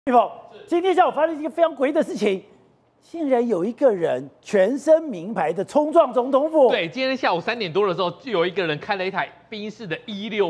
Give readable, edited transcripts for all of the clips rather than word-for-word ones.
玉凤，今天下午发生一个非常诡异的事情，竟然有一个人全身名牌的冲撞总统府。 对，今天下午3点多的时候，就有一个人开了一台宾士的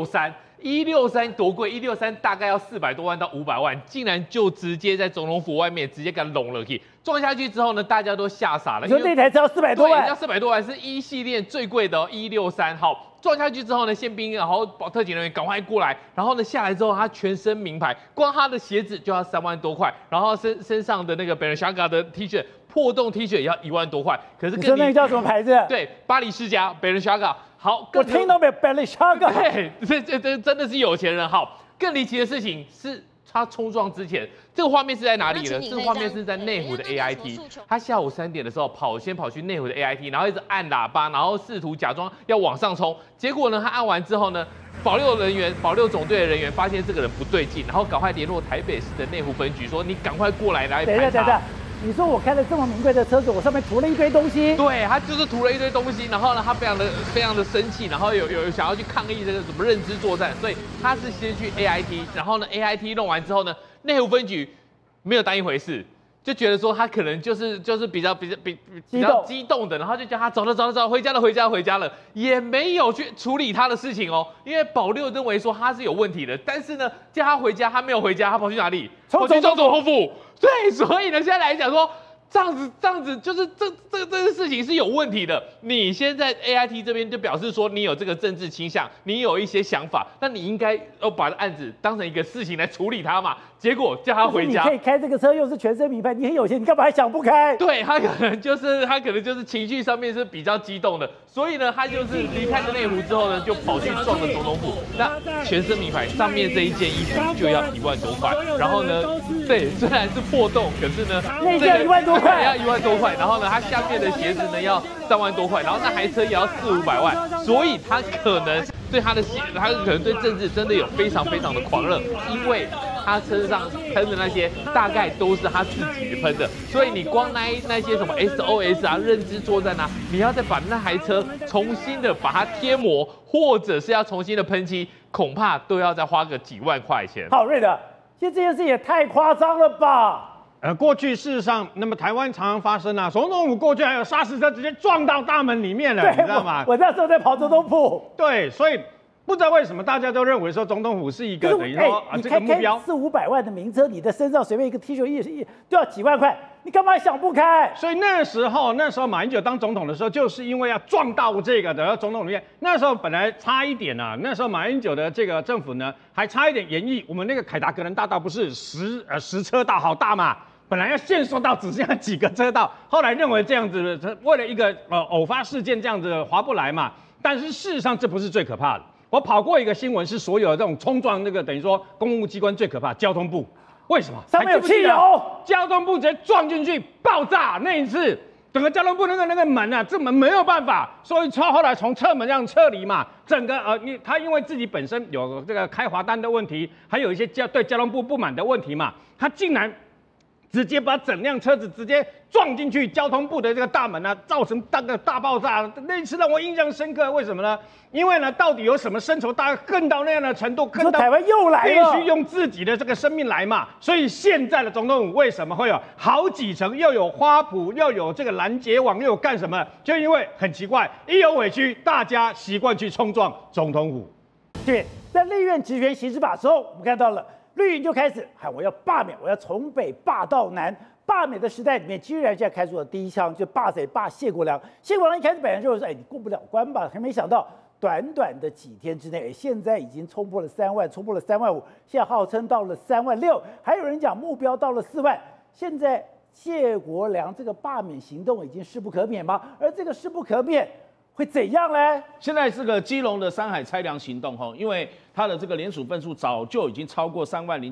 163，163多贵？163大概要400多万到500万，竟然就直接在总统府外面直接给他拢了去。撞下去之后呢，大家都吓傻了。 你说那台只要400多万？ 对，要400多万，是1系列最贵的哦，163。好。撞下去之后呢，宪兵然后特警人员赶快过来，然后呢下来之后，他全身名牌，光他的鞋子就要3万多块，然后身上的那个 Balenciaga 的 T 恤破洞 T 恤也要1万多块。可是你说那个叫什么牌子？ 对，巴黎世家 Balenciaga。好， 我听到没有 Balenciaga？ 对，这真的是有钱人。好，更离奇的事情是。他冲撞之前，这个画面是在哪里呢？这个画面是在内湖的 AIT。他下午3点的时候先跑去内湖的 AIT， 然后一直按喇叭，然后试图假装要往上冲。结果呢，他按完之后呢，保六总队的人员发现这个人不对劲，然后赶快联络台北市的内湖分局，说你赶快过来排查。 等一下。你说我开了这么名贵的车子，我上面涂了一堆东西。 对，他就是涂了一堆东西，然后呢，他非常的生气，然后有想要去抗议这个什么认知作战，所以他是先去 AIT， 然后呢 AIT 弄完之后呢，内湖分局没有当一回事，就觉得说他可能就是比较激动的，然后就叫他走了，回家了，也没有去处理他的事情哦，因为保六认为说他是有问题的，但是呢叫他回家，他没有回家，他跑去哪里？跑去总统府。对，所以呢，现在来讲说，这样子，就是这个事情是有问题的。你现在 AIT 这边就表示说，你有这个政治倾向，你有一些想法，那你应该要把案子当成一个事情来处理它嘛。结果叫他回家， 你可以开这个车，又是全身名牌，你很有钱，你干嘛还想不开？ 对他可能就是情绪上面是比较激动的，所以呢，他就是离开了内湖之后呢，就跑去撞了总统府。那全身名牌上面这一件衣服就要1万多块，然后呢，对，虽然是破洞，可是呢， 那件1万多块， 要1万多块，然后呢，他下面的鞋子呢要3万多块，然后那台车也要400-500万，所以他可能对他可能对政治真的有非常的狂热，因为他车上喷的那些大概都是他自己喷的，所以你光那些什么 SOS 啊、认知作战啊，你要再把那台车重新的把它贴膜，或者是要重新的喷漆，恐怕都要再花个几万块钱。 好，瑞德，其实这件事也太夸张了吧？ 过去事实上，那么台湾常常发生啊，总统府过去还有砂石车直接撞到大门里面了，你知道吗？ 我那时候在跑总统府。 对，所以不知道为什么大家都认为说总统府是一个等于说这个目标 ，400-500万的名车，你的身上随便一个 T 恤都要几万块，你干嘛想不开？ 所以那时候马英九当总统的时候，就是因为要撞到这个的总统里面，那时候本来差一点啊，那时候马英九的这个政府呢，还差一点演绎我们那个凯达格兰大道不是10车道好大嘛。本来要限缩到只剩下几个车道，后来认为这样子，为了一个偶发事件这样子划不来嘛。但是事实上这不是最可怕的。我跑过一个新闻，是所有的这种冲撞那个等于说公务机关最可怕，交通部。为什么？ 上面有汽油， 交通部直接撞进去爆炸那一次，整个交通部那个门啊，这门没有办法，所以后来从侧门这样撤离嘛。整个他因为自己本身有这个开罚单的问题，还有一些对交通部不满的问题嘛，他竟然直接把整辆车子直接撞进去交通部的这个大门啊，造成大爆炸。那一次让我印象深刻，为什么呢？因为呢，到底有什么深仇大恨到那样的程度，恨到台湾又来了， 必须用自己的这个生命来嘛。所以现在的总统府为什么会有好几层，又有花圃，又有这个拦截网，又有干什么？就因为很奇怪，一有委屈，大家习惯去冲撞总统府。 对，在立院职权行使法之后，我们看到了。绿营就开始喊我要罢免，我要从北罢到南。罢免的时代里面，居然现在开出了第一枪，就罢谁？罢谢国樑。谢国樑一开始本来就是说，你过不了关吧？还没想到短短的几天之内，现在已经冲破了3万，冲破了3万5，现在号称到了3万6，还有人讲目标到了4万。现在谢国樑这个罢免行动已经势不可免吗？而这个势不可免会怎样呢？ 现在是个基隆的山海拆粮行动因为它的这个联署份数早就已经超过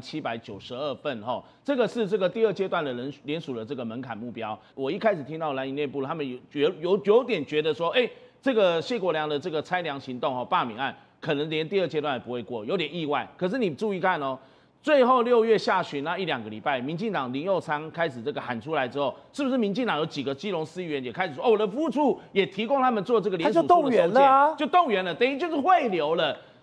30792份这个是这个第2阶段的人联署的这个门槛目标。我一开始听到蓝营内部他们有点觉得说，这个谢国樑的这个拆粮行动罢免案可能连第2阶段也不会过，有点意外。可是你注意看最后6月下旬那1-2个礼拜，民进党林右昌开始这个喊出来之后，是不是民进党有几个基隆市议员也开始说，我的服务处也提供他们做这个联署书的收件，就动员了，等于就是汇流了。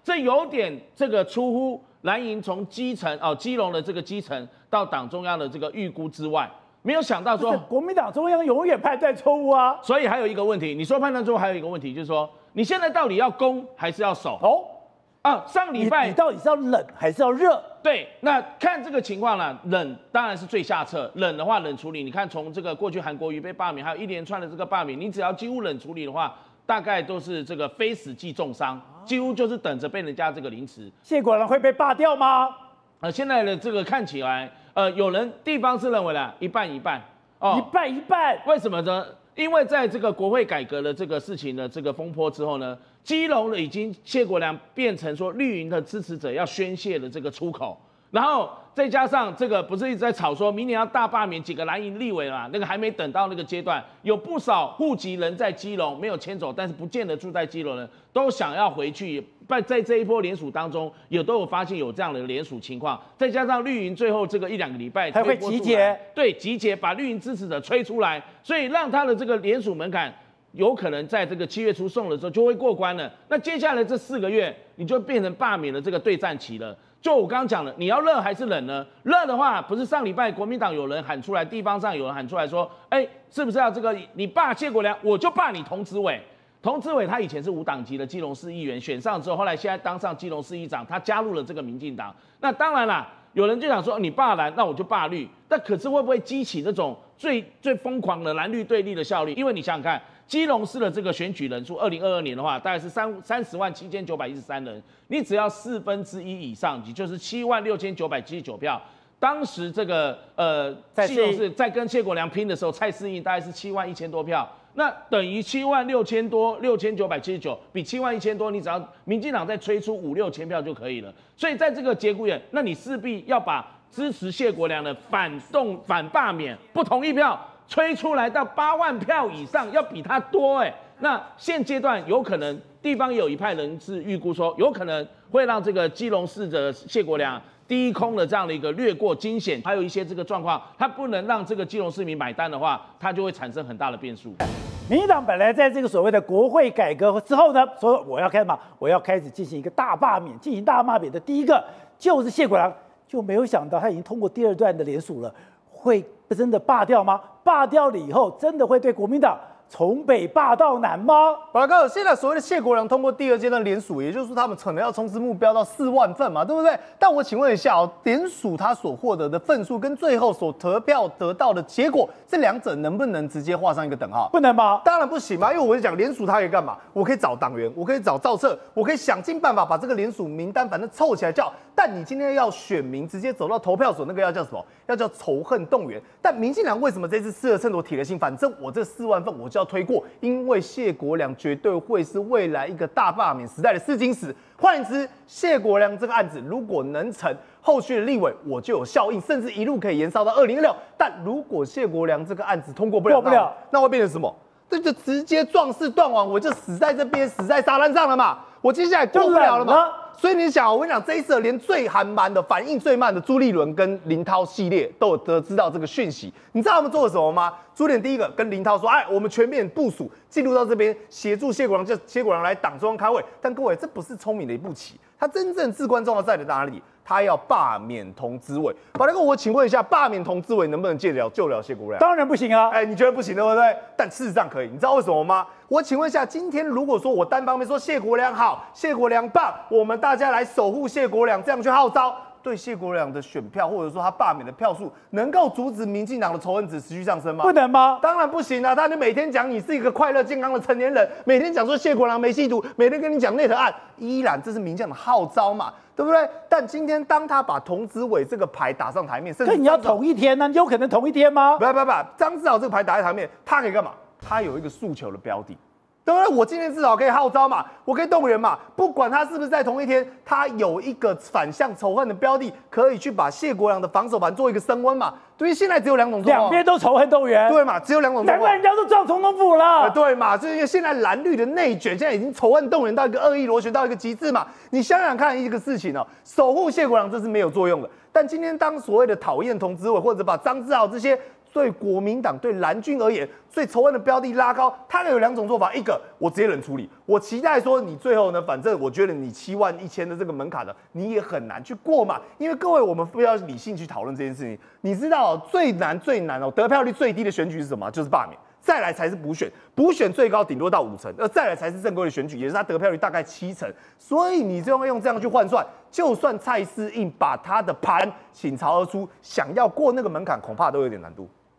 这有点这个出乎蓝营从基层基隆的这个基层到党中央的这个预估之外。没有想到说， 国民党中央永远判断错误啊。 所以还有一个问题，你说判断错误，还有一个问题就是说，你现在到底要攻还是要守？上礼拜你到底是要冷还是要热？ 对，那看这个情况呢，冷当然是最下策。冷的话，冷处理。你看，从这个过去韩国瑜被罢免，还有一连串的这个罢免，你只要几乎冷处理的话，大概都是这个非死即重伤，几乎就是等着被人家这个凌迟。 谢国良会被罢掉吗？ 现在的这个看起来，有人地方是认为啦，一半一半， 一半一半。 为什么呢？因为在这个国会改革的这个事情的这个风波之后呢，基隆已经谢国良变成说绿营的支持者要宣泄的这个出口，然后再加上这个不是一直在吵说明年要大罢免几个蓝营立委嘛，那个还没等到那个阶段，有不少户籍人在基隆没有迁走，但是不见得住在基隆人都想要回去。在这一波联署当中，都有发现有这样的联署情况，再加上绿营最后这个1-2个礼拜还会集结， 对，集结把绿营支持者催出来，所以让他的这个联署门槛有可能在这个7月初送的时候就会过关了。那接下来这4个月，你就变成罢免的这个对战期了。就我刚刚讲的，你要热还是冷呢？热的话，不是上礼拜国民党有人喊出来，地方上有人喊出来说，是不是要这个你罢谢国良，我就罢你童子伟。童子伟他以前是无党籍的基隆市议员，选上之后，后来现在当上基隆市议长，他加入了这个民进党。那当然啦，有人就想说，你罢蓝，那我就罢绿。但可是会不会激起那种最疯狂的蓝绿对立的效力？因为你想想看，基隆市的这个选举人数，2022年的话，大概是30.7913人，你只要1/4以上，也就是76979票。当时这个基隆市在跟谢国良拼的时候，蔡适应大概是71000多票。那等于76000多，6979比71000多，你只要民进党再催出5-6千票就可以了。所以在这个节骨眼，那你势必要把支持谢国良的反罢免不同意票催出来到8万票以上，要比他多那现阶段有可能地方有一派人是预估说，有可能会让这个基隆市的谢国良低空的这样的一个掠过惊险，还有一些这个状况，他不能让这个基隆市民买单的话，他就会产生很大的变数。 民进党本来在这个所谓的国会改革之后呢，说我要开始我要开始进行一个大罢免，进行大罢免的第一个就是谢国良，就没有想到他已经通过第2段的联署了，会真的罢掉吗？罢掉了以后，真的会对国民党从北罢到南吗？ 宝哥，现在所谓的谢国良通过第2阶段联署，也就是说他们可能要冲刺目标到4万份嘛，对不对？但我请问一下联署他所获得的份数跟最后所得票得到的结果，这两者能不能直接画上一个等号？ 不能吗？ 当然不行嘛，因为我就讲联署它可以干嘛？我可以找党员，我可以找造册，我可以想尽办法把这个联署名单反正凑起来叫。但你今天要选民直接走到投票所，那个要叫什么？要叫仇恨动员。但民进党为什么这次吃了秤砣铁了心？反正我这4万份我就要推过，因为谢国良绝对会是未来一个大罢免时代的试金石。换言之，谢国良这个案子如果能成，后续的立委我就有效应，甚至一路可以延烧到2026。但如果谢国良这个案子通过不了，那会变成什么？这就直接壮士断腕，我就死在这边，死在沙滩上了嘛。我接下来过不了了嘛。所以你想，我跟你讲，这一次连最韩慢的、反应最慢的朱立伦跟林涛系列都有得知到这个讯息。你知道他们做了什么吗？朱立伦第一个跟林涛说：“我们全面部署进入到这边，协助谢国良，叫谢国良来党中央开会。”但各位，这不是聪明的一步棋，他真正至关重要在哪里？他要罢免童子伟。宝大哥，我请问一下，罢免童子伟能不能救了谢国良？ 当然不行啊！ 你觉得不行对不对？但事实上可以，你知道为什么吗？我请问一下，今天如果说我单方面说谢国良好，谢国良棒，我们大家来守护谢国良，这样去号召，对谢国良的选票或者说他罢免的票数，能够阻止民进党的仇恨值持续上升吗？ 不能吗？ 当然不行啊！他就每天讲你是一个快乐健康的成年人，每天讲说谢国良没吸毒，每天跟你讲内核案，依然这是民进党的号召嘛，对不对？但今天当他把童子伟这个牌打上台面，甚至你要同一天呢？你有可能同一天吗？ 不，张志豪这个牌打在台面，他可以干嘛？他有一个诉求的标的。对不对？我今天至少可以号召嘛，我可以动员嘛，不管他是不是在同一天，他有一个反向仇恨的标的，可以去把谢国良的防守盘做一个升温嘛。对于现在只有2种状况， 两边都仇恨动员， 对嘛？只有2种状况， 难怪人家都撞总统府了。 对嘛？就是因为现在蓝绿的内卷，现在已经仇恨动员到一个恶意螺旋到一个极致嘛。你想想看一个事情哦，守护谢国良这是没有作用的。但今天当所谓的讨厌童子伟或者把张志豪这些对国民党、对蓝军而言，最仇恨的标的拉高，它有2种做法：一个我直接冷处理，我期待说你最后呢，反正我觉得你71000的这个门槛的，你也很难去过嘛。因为各位，我们不要理性去讨论这件事情。你知道最难哦，得票率最低的选举是什么？就是罢免。再来才是补选，补选最高顶多到5成，再来才是正规的选举，也是他得票率大概7成。所以你就用这样去换算，就算蔡适应把他的盘倾巢而出，想要过那个门槛，恐怕都有点难度。